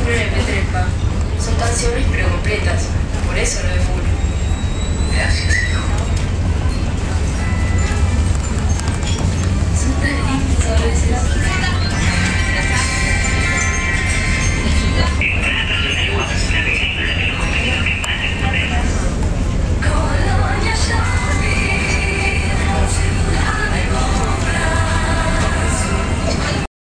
un MP3, pa. Son canciones pero completas, por eso lo de full. Gracias, hijo.